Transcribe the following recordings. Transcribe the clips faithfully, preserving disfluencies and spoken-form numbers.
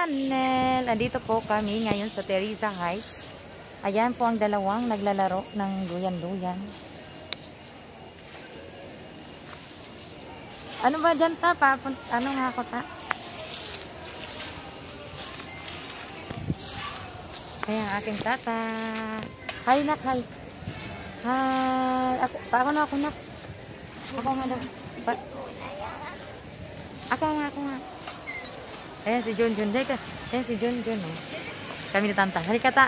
channel. Andito po kami ngayon sa Teresa Heights. Ayan po ang dalawang naglalaro ng duyan-duyan. Ano ba dyan ta? Papunt ano nga ako ta? Ayan aking tata. Hi nak, hi. Hi. Ako, pa ako na ako nak. Ako nga daw. Pa ako nga, ako nga. Ayan si John John. Deka. Ayan si John John. Oh. Kami ni Tanta. Halika ta.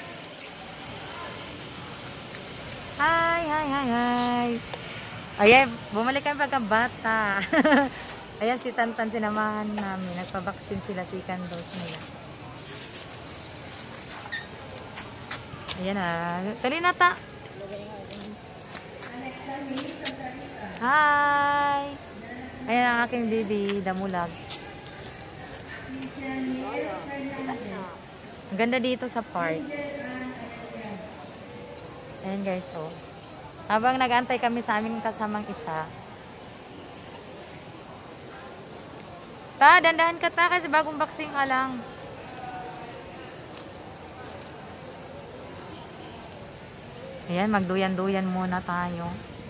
Hi, hi, hi, hi. Ayan, bumalik kami pagkabata. Ayan si Tantan, sinamahan namin. Nagpabaksin sila, second dose nila. Ayan ah. Kali na ta. Hi. Ayan ang aking baby, damulag. Ang ganda dito sa park. Ayan guys, oh. Habang nag-aantay kami sa aming kasamang isa. Ta, dandahan ka ta kasi bagong vaccine ka lang. Ayan, magduyan-duyan muna tayo.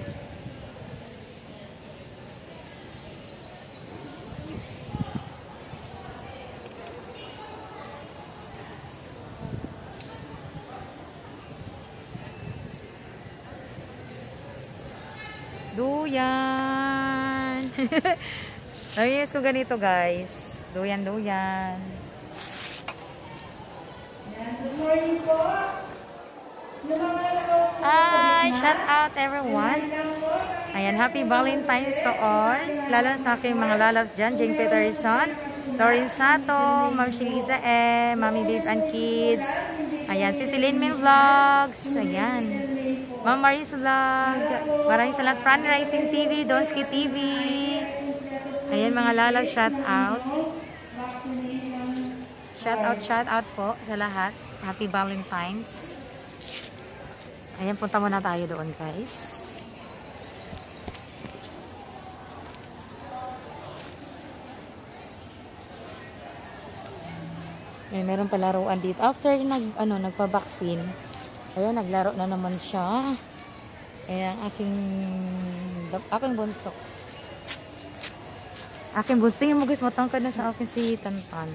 Duyan. Namiss ko ganito guys. Duyan, duyan. Hi, shout out everyone. Ayan, happy Valentine's to all. Lalo sa aking mga lalabs dyan. Jane Peterson, Lauren Sato, Ma'am Shiliza E, Mami Babe and Kids. Ayan, si Celine Min Vlogs. Ayan. Ma'am Maris Vlog. Maraming salamat. Fran Rising T V, Donski T V. Ayan mga lalaw, shout out. Shout out, shout out po sa lahat. Happy Valentine's. Ayan, punta muna tayo doon guys. Ayan, meron pa laruan dito. After nag, ano, nagpa-vaccine, ayan, naglaro na naman siya. Ayan, aking aking bunso. Aking bunso. Tingin mo guys, matangkad na sa akin si Tantan.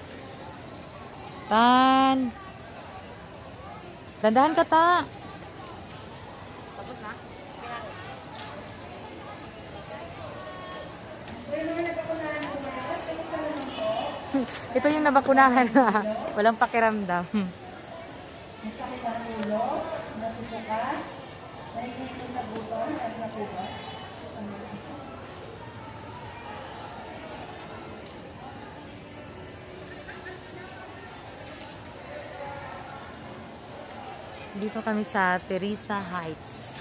Tan! Dandahan ka ta! Tapos na? Ito yung nabakunahan na. Walang pakiramdam. Masakit ang ulo, natutukan, naiingin sa buton at nakuha. Dito kami sa Teresa Heights.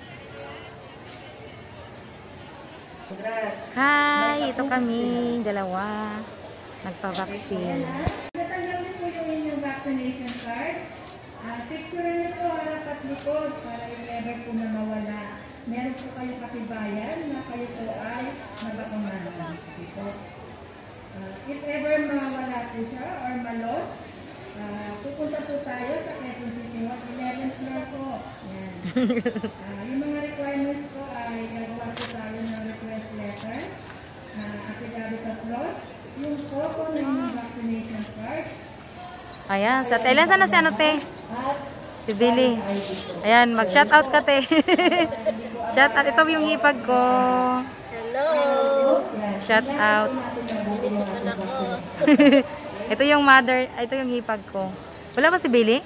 Hi! Ito kami, dalawa. Nagpa-vaccine. Natanggapin po yung inyong vaccination card. Uh, picture nyo po harap at likod para yung never po na mawala. Meron po kayo katibayan na kayo po ay nabakunahan. Ito. Uh, if ever mawala po siya or malot, uh, pupunta po tayo sa Quezon City Hall, eleventh floor po. Yan. Uh, yung mga requirements po ay gagawa po tayo ng request letter, uh, affidavit of loss, yung photo ng inyong vaccination card. Ayan, sa Ilan sana si ano te? Si Billy. Ayan, mag-shout out ka te. Shout out. Ito yung hipag ko. Hello! Shout out. Ito yung mother, ito yung hipag ko. Wala ba si Billy?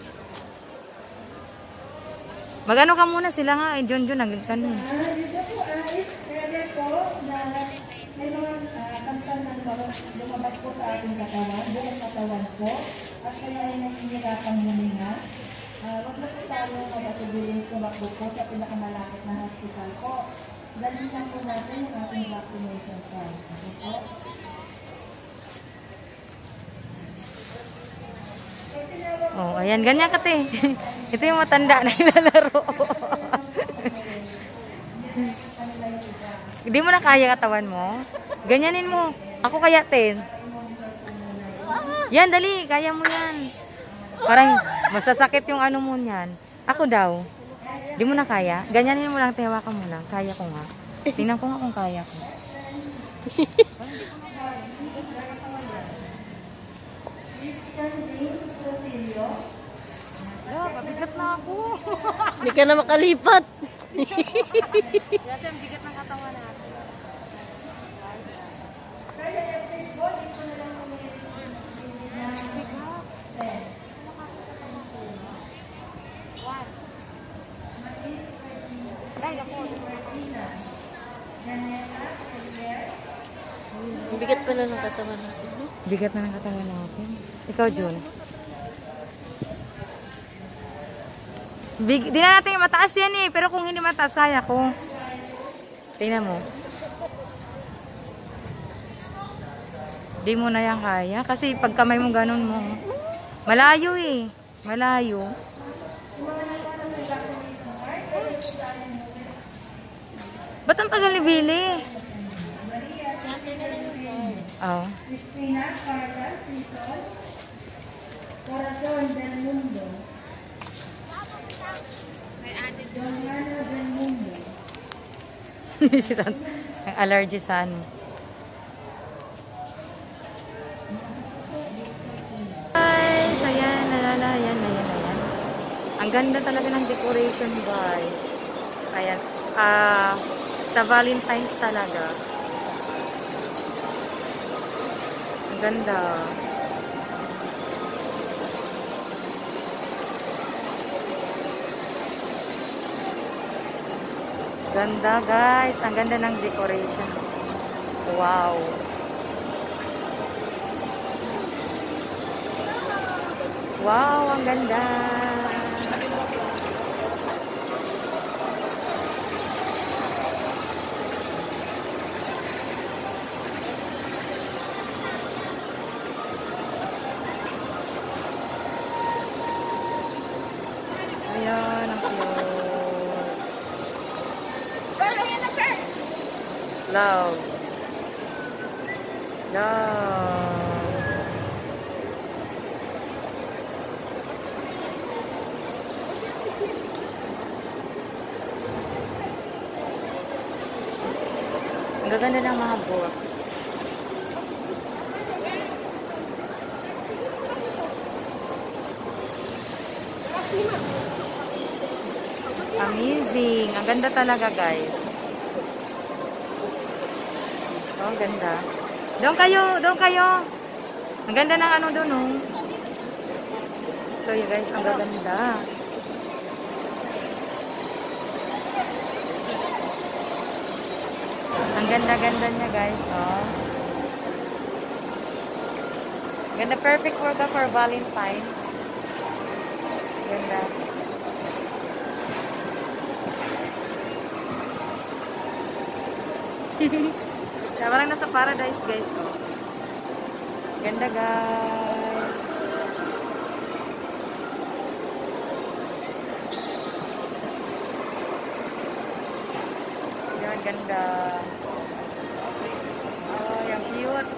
Magano ka muna sila nga. Ay, John John, nagkano. Dito po ay pwede po na may mga kantan ng lumabas po sa ating katawan, buong katawan po, at kaya ay nahihirapan huminga. Huwag na po tayo magatubilin tumakbo po sa pinakamalapit na hospital po. Dalhin lang po natin yung ating vaccination card. Ito po. Oh, ayan, ganyan ka te. Ito yung matanda na ilalaro. Hindi mo na kaya katawan mo. Ganyanin mo. Ako kaya ten. Ah! Yan, dali. Kaya mo yan. Parang masasakit yung ano mo yan. Ako daw. Di mo na kaya? Ganyanin mo lang, tewa ka mo lang. Kaya ko nga. Tingnan ko nga kung kaya ko. Wala, pabigat na ako. Hindi ka na makalipat. Kasi ang bigat ng katawan natin. Ang bigat pala ng katawan natin. Bigat na ng katawan natin. Ikaw, Jun. Big, di na natin mataas yan eh. Pero kung hindi mataas, kaya ko. Tingnan mo. Di mo na yan kaya. Kasi pag kamay mo ganun mo. Malayo eh. Malayo. Ba't ang tagal ni Billy? Oh. Cristina Carla Prison, Corazon del Mundo. Johanna del Mundo. Ang allergy sa ano. Guys, ayan, nalala, ayan, ayan, ayan. Ang ganda talaga ng decoration, guys. Ayan, ah, sa Valentine's talaga. Ang ganda. Ganda, guys. Ang ganda ng decoration. Wow. Wow, ang ganda. Ayan, ang cute. Love. Love. Ang gaganda ng mga book. Amazing. Ang ganda talaga, guys. Oh, ang ganda. Doon kayo, doon kayo. Ang ganda ng ano doon, oh. So, yun, guys, ang gaganda. Ang ganda-ganda niya, guys, oh. Ganda, perfect for ka for Valentine's. Ganda. Kaya parang nasa paradise, guys, oh. Ganda, guys. Yan, ganda. Oh, yung cute.